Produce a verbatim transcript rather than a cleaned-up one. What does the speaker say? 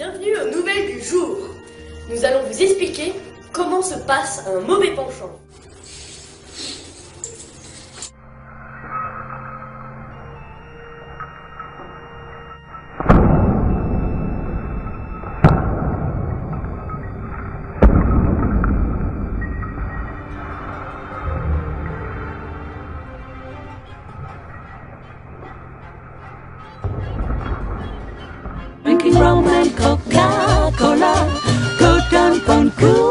Bienvenue aux nouvelles du jour. Nous allons vous expliquer comment se passe un mauvais penchant. Drinking rum and Coca-Cola, Coton Pond Cool.